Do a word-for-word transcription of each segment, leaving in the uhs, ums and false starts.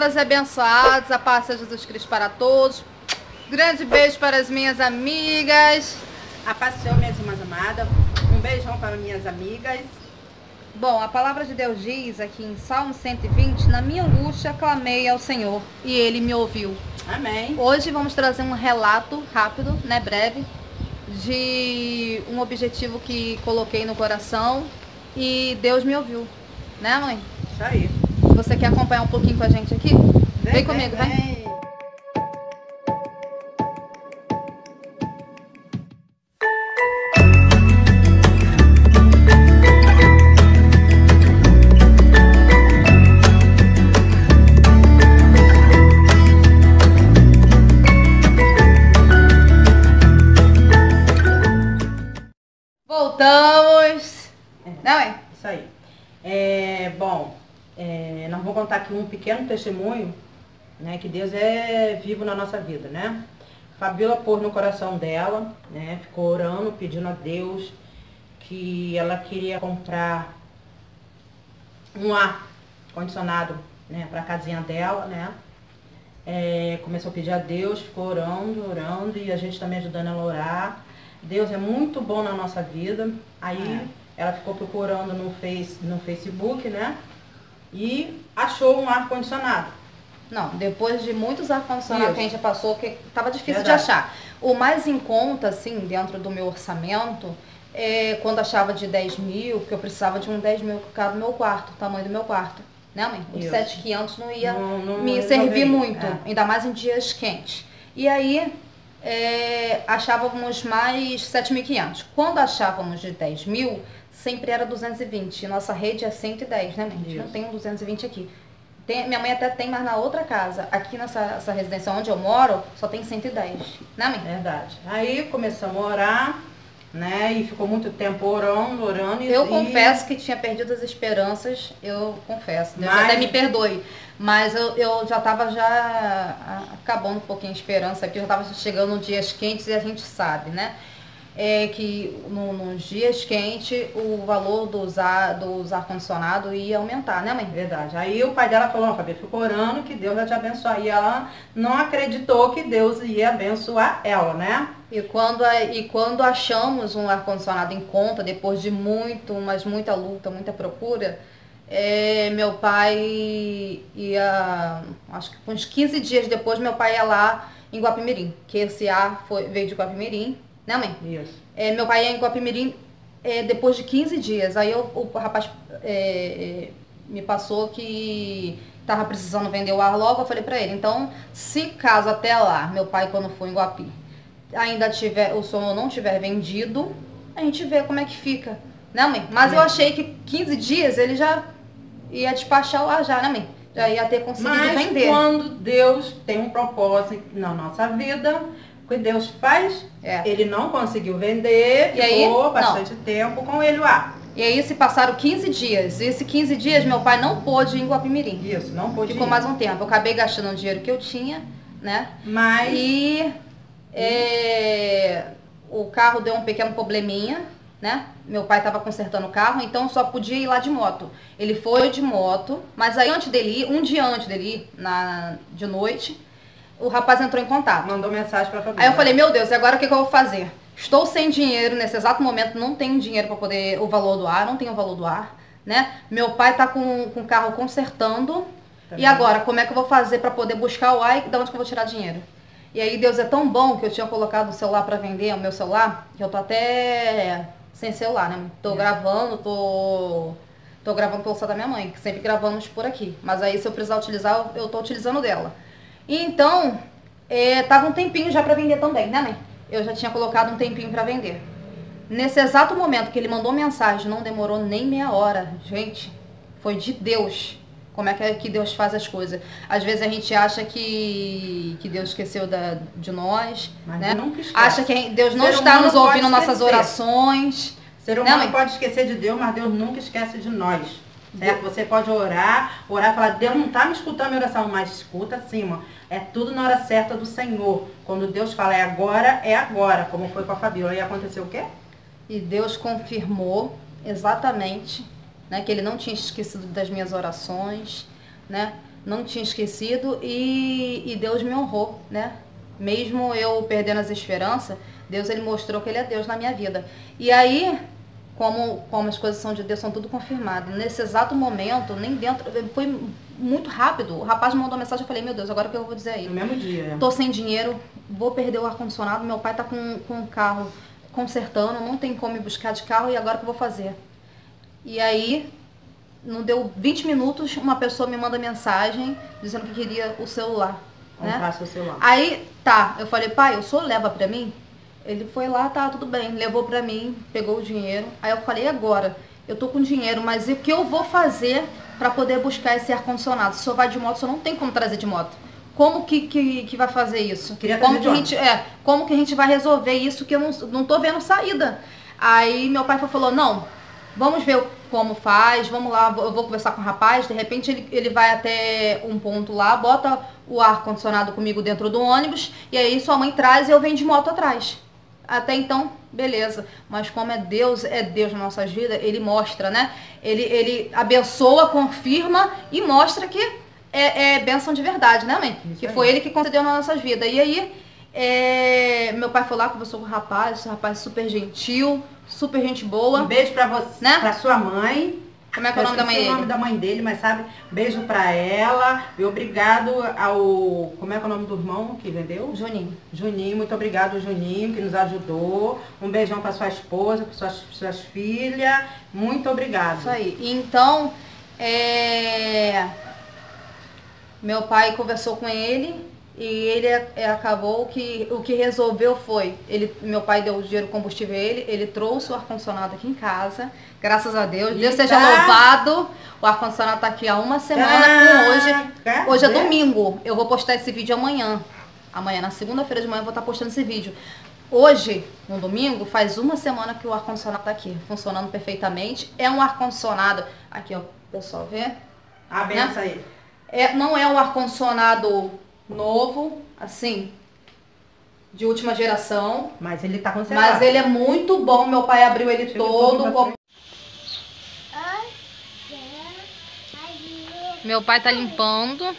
abençoadas e abençoados, a paz de Jesus Cristo para todos. Grande beijo para as minhas amigas. A paz do Senhor, minhas irmãs amadas. Um beijão para minhas amigas. Bom, a palavra de Deus diz aqui em Salmo cento e vinte, na minha angústia clamei ao Senhor e Ele me ouviu. Amém. Hoje vamos trazer um relato rápido, né, breve, de um objetivo que coloquei no coração e Deus me ouviu, né, mãe? Isso aí. Você quer acompanhar um pouquinho com a gente aqui? Vem, vem comigo, vem. vem. Voltamos. É. Não é? Isso aí. É, bom, é, nós vamos contar aqui um pequeno testemunho, né, que Deus é vivo na nossa vida, né? Fabíola pôs no coração dela, né, ficou orando, pedindo a Deus que ela queria comprar um ar condicionado, né, para a casinha dela, né? É, começou a pedir a Deus, ficou orando, orando e a gente também ajudando ela a orar. Deus é muito bom na nossa vida. Aí é. ela ficou procurando no, face, no Facebook, né? E achou um ar-condicionado. Não, depois de muitos ar-condicionados que a gente passou, que tava difícil Verdade. de achar. O mais em conta, assim, dentro do meu orçamento, é quando achava de dez mil, porque eu precisava de um dez mil que ficava no meu quarto, o tamanho do meu quarto. Né, mãe? O de sete mil e quinhentos não ia não, não, me não servir muito, é. ainda mais em dias quentes. E aí, é, achávamos mais sete mil e quinhentos. Quando achávamos de dez mil, sempre era duzentos e vinte. Nossa rede é cento e dez, né, mãe? A gente não tem um duzentos e vinte aqui. Tem, minha mãe até tem, mas na outra casa. Aqui nessa essa residência onde eu moro, só tem cento e dez. Né, mãe? Verdade. Aí começamos a orar, né? E ficou muito tempo orando, orando. Eu e... confesso que tinha perdido as esperanças, eu confesso. Deus mas... até me perdoe. Mas eu, eu já estava já acabando um pouquinho a esperança aqui, eu já estava chegando nos dias quentes e a gente sabe, né? É que no, nos dias quentes o valor dos ar, dos ar-condicionado ia aumentar, né, mãe? Verdade. Aí o pai dela falou, Fabíola, ficou orando que Deus vai te abençoar. E ela não acreditou que Deus ia abençoar ela, né? E quando, e quando achamos um ar-condicionado em conta, depois de muito, mas muita luta, muita procura, é, meu pai ia, acho que uns quinze dias depois, meu pai ia lá em Guapimirim, que esse ar foi, veio de Guapimirim, né, mãe? Isso. É, meu pai ia em Guapimirim é, depois de quinze dias. Aí eu, o rapaz é, me passou que tava precisando vender o ar logo. Eu falei pra ele, então, se caso até lá, meu pai quando for em Guapi, ainda tiver, o som não tiver vendido, a gente vê como é que fica, né, mãe? Mas é. eu achei que quinze dias ele já ia despachar o ar já, né, mãe? Já ia ter conseguido Mas vender. Quando Deus tem um propósito na nossa vida, o que Deus faz, é. ele não conseguiu vender, e ficou aí, bastante não. tempo com ele lá. E aí se passaram quinze dias. E esses quinze dias meu pai não pôde ir em Guapimirim. Isso, não pôde Ficou ir. mais um tempo. Eu acabei gastando o dinheiro que eu tinha, né? Mas... E é, o carro deu um pequeno probleminha, né? Meu pai estava consertando o carro, então só podia ir lá de moto. Ele foi de moto, mas aí antes dele ir, um dia antes dele ir, na, de noite, o rapaz entrou em contato. Mandou mensagem pra Fabíola. Aí eu falei, meu Deus, e agora o que, que eu vou fazer? Estou sem dinheiro, nesse exato momento não tenho dinheiro para poder, o valor do ar, não tenho o valor do ar, né? Meu pai tá com, com o carro consertando, tá e bem. Agora, como é que eu vou fazer para poder buscar o ar e de onde que eu vou tirar dinheiro? E aí Deus é tão bom que eu tinha colocado o celular para vender, o meu celular, que eu tô até sem celular, né? Tô é. gravando, tô... Tô gravando pelo celular da minha mãe, que sempre gravamos por aqui. Mas aí se eu precisar utilizar, eu tô utilizando dela. E então, é, tava um tempinho já para vender também, né, mãe? Eu já tinha colocado um tempinho para vender. Nesse exato momento que ele mandou mensagem, não demorou nem meia hora. Gente, foi de Deus. Como é que, é que Deus faz as coisas? Às vezes a gente acha que, que Deus esqueceu da, de nós, mas né? Nunca esquece. Acha que Deus não Ser está nos ouvindo nossas esquecer. orações. Ser humano né, pode esquecer de Deus, mas Deus nunca esquece de nós. Certo? Você pode orar, orar e falar, Deus não está me escutando a minha oração, mas escuta sim, irmão. É tudo na hora certa do Senhor. Quando Deus fala é agora, é agora, como foi com a Fabíola. E aconteceu o quê? E Deus confirmou exatamente, né, que ele não tinha esquecido das minhas orações, né? não tinha esquecido e, e Deus me honrou, né? Mesmo eu perdendo as esperanças, Deus ele mostrou que ele é Deus na minha vida. E aí, como, como as coisas são de Deus, são tudo confirmado. Nesse exato momento, nem dentro, foi muito rápido. O rapaz me mandou uma mensagem, eu falei, meu Deus, agora o que eu vou dizer aí? No mesmo dia. Tô sem dinheiro, vou perder o ar-condicionado, meu pai tá com, com o carro consertando, não tem como me buscar de carro, e agora o que eu vou fazer? E aí, não deu vinte minutos, uma pessoa me manda mensagem dizendo que queria o celular. Comprar né? seu celular. Aí, tá, eu falei, pai, o senhor leva pra mim? Ele foi lá, tá, tudo bem, levou pra mim, pegou o dinheiro. Aí eu falei, agora, eu tô com dinheiro, mas o que eu vou fazer pra poder buscar esse ar-condicionado? Se o senhor vai de moto, o senhor não tem como trazer de moto. Como que, que, que vai fazer isso? Queria como, que a de gente, é, como que a gente vai resolver isso que eu não, não tô vendo saída? Aí meu pai falou, não, vamos ver como faz, vamos lá, eu vou conversar com o rapaz, de repente ele, ele vai até um ponto lá, bota o ar-condicionado comigo dentro do ônibus, e aí sua mãe traz e eu venho de moto atrás. Até então, beleza. Mas como é Deus, é Deus nas nossas vidas, ele mostra, né? Ele, ele abençoa, confirma e mostra que é, é bênção de verdade, né, mãe? Isso que aí. Foi ele que concedeu nas nossas vidas. E aí, é, meu pai foi lá, conversou com o rapaz, o rapaz super gentil, super gente boa. Um beijo pra você, né? Pra sua mãe. Como é que é o nome da mãe dele? o nome da mãe dele, mas sabe, beijo pra ela e obrigado ao, como é que é o nome do irmão que vendeu? Juninho. Juninho, muito obrigado Juninho, que nos ajudou. Um beijão pra sua esposa, pra suas, suas filhas, muito obrigado. Isso aí. Então, é... meu pai conversou com ele e ele é, acabou que o que resolveu foi, ele, meu pai deu o dinheiro combustível a ele, ele trouxe o ar-condicionado aqui em casa, graças a Deus, Deus seja louvado, o ar-condicionado tá aqui há uma semana com hoje, hoje é domingo, eu vou postar esse vídeo amanhã, amanhã, na segunda-feira de manhã eu vou estar postando esse vídeo. Hoje, no domingo, faz uma semana que o ar-condicionado tá aqui, funcionando perfeitamente, é um ar-condicionado, aqui ó, pessoal, vê? A benção aí. É, não é um ar-condicionado novo, assim, de última geração. Mas ele tá conservado. Mas ele é muito bom, meu pai abriu ele Chega todo. Com... Meu pai tá limpando,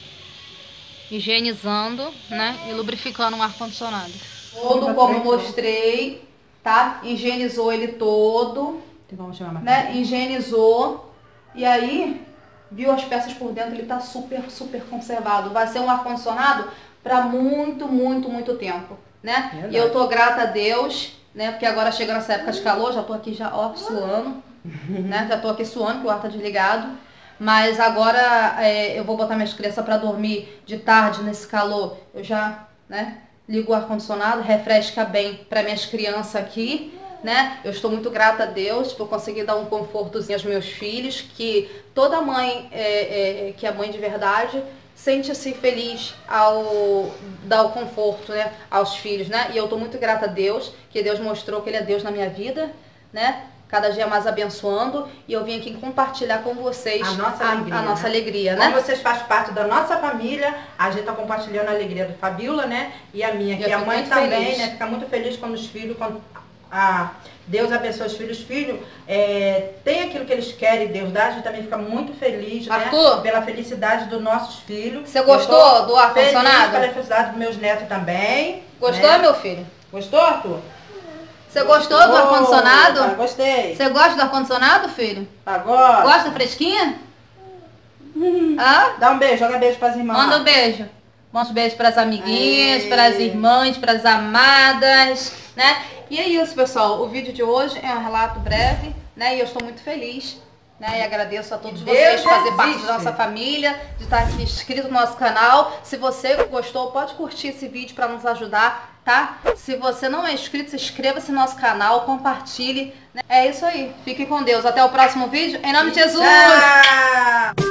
higienizando, né, e lubrificando o ar-condicionado. Todo como eu mostrei, tá? Higienizou ele todo, né, higienizou, e aí... viu as peças por dentro, ele tá super, super conservado. Vai ser um ar-condicionado para muito, muito, muito tempo, né? Verdade. E eu tô grata a Deus, né? Porque agora chegando essa época de calor, já tô aqui já, ó, suando, né? Já tô aqui suando, que o ar tá desligado. Mas agora é, eu vou botar minhas crianças para dormir de tarde nesse calor. Eu já, né? Ligo o ar-condicionado, refresca bem para minhas crianças aqui. Né? Eu estou muito grata a Deus por conseguir dar um confortozinho aos meus filhos, que toda mãe é, é, que é mãe de verdade sente-se feliz ao dar o conforto, né, aos filhos, né? E eu estou muito grata a Deus, que Deus mostrou que Ele é Deus na minha vida, né? Cada dia mais abençoando, e eu vim aqui compartilhar com vocês a nossa a, alegria, a nossa né? alegria, né? Como vocês fazem parte da nossa família, a gente está compartilhando a alegria do Fabiola, né? E a minha, que é a mãe também, feliz. Né? Fica muito feliz quando os filhos, quando a Deus abençoa os filhos, filhos é, tem aquilo que eles querem, Deus dá, a gente também fica muito feliz, Arthur, né? Pela felicidade dos nossos filhos. Você gostou do ar-condicionado? Pela felicidade dos meus netos também. Gostou, né? Meu filho? Gostou, Arthur? Você gostou do ar-condicionado? Ah, gostei. Você gosta do ar-condicionado, filho? Agora. Gosta fresquinha? Hum. Ah? Dá um beijo, joga beijo para as irmãs. Manda um beijo. Manda um beijo para as amiguinhas, para as irmãs, para as amadas, né? E é isso, pessoal. O vídeo de hoje é um relato breve, né? E eu estou muito feliz, né? E agradeço a todos vocês por fazer parte da nossa família, de estar aqui inscrito no nosso canal. Se você gostou, pode curtir esse vídeo para nos ajudar, tá? Se você não é inscrito, se inscreva-se no nosso canal, compartilhe, né? É isso aí. Fique com Deus. Até o próximo vídeo. Em nome de Jesus! Tchau!